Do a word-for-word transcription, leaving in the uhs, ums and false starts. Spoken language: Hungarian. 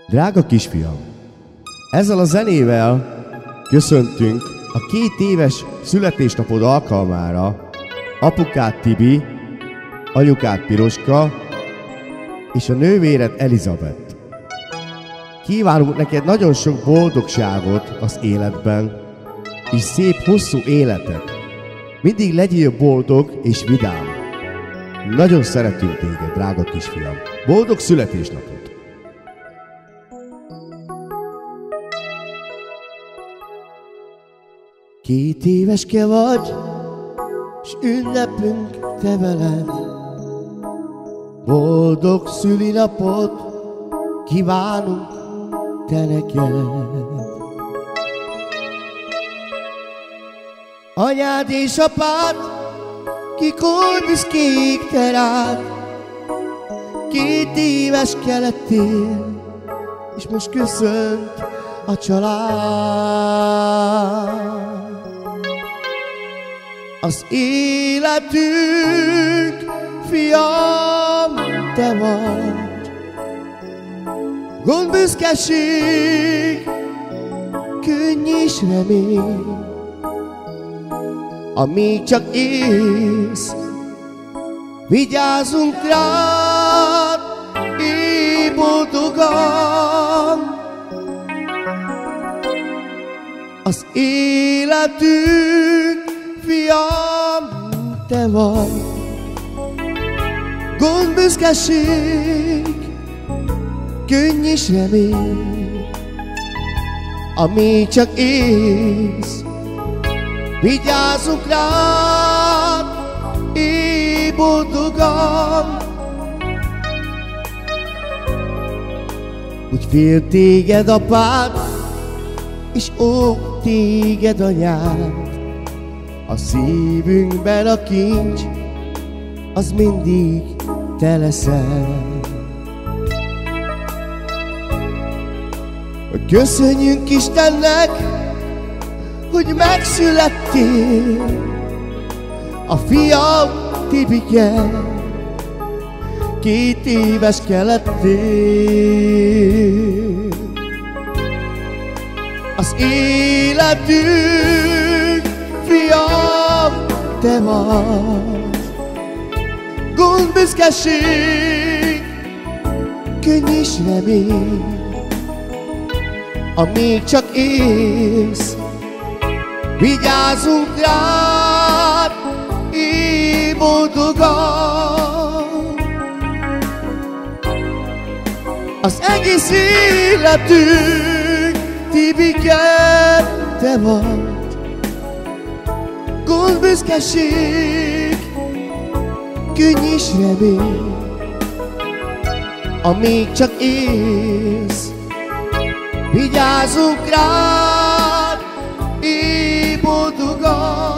Drága kisfiam, ezzel a zenével köszöntünk a két éves születésnapod alkalmára apukád Tibi, anyukád Piroska és a nővéred Elizabeth. Kívánunk neked nagyon sok boldogságot az életben, és szép hosszú életet. Mindig legyél boldog és vidám. Nagyon szeretünk téged, drága kisfiam. Boldog születésnapot! Két éveske vagy, s ünnepünk te veled. Boldog szülinapot kívánunk te neked. Anyád és apád, kik oly büszkék te rád. Két éveske lettél, és most köszönt a család. Az életünk, fiam, te vagy. Gond, büszkeség, könny és remény. Amíg csak élsz, vigyázzunk rád, éj boldogan. Az életünk, fiam, te vagy. Gond, büszkeség, könny és remény. Amíg csak élsz, vigyázzunk rád, éj boldogan. Úgy fél téged apád, és óv téged anyád. A szívünkben a kincs, az mindig te leszel. Köszönjünk Istennek, hogy megszülettél, a fiam Tibike, két éveske lettél. Az életünk, fiam, te vagy. Gond, büszkeség, könny és remény. Amíg csak élsz, vigyázzunk rád, éj boldogan. Az egész életünk, Tibike, te vagy. Gond, büszkeség, könny és remény. Amíg csak élsz, vigyázzunk rád, éj boldogan.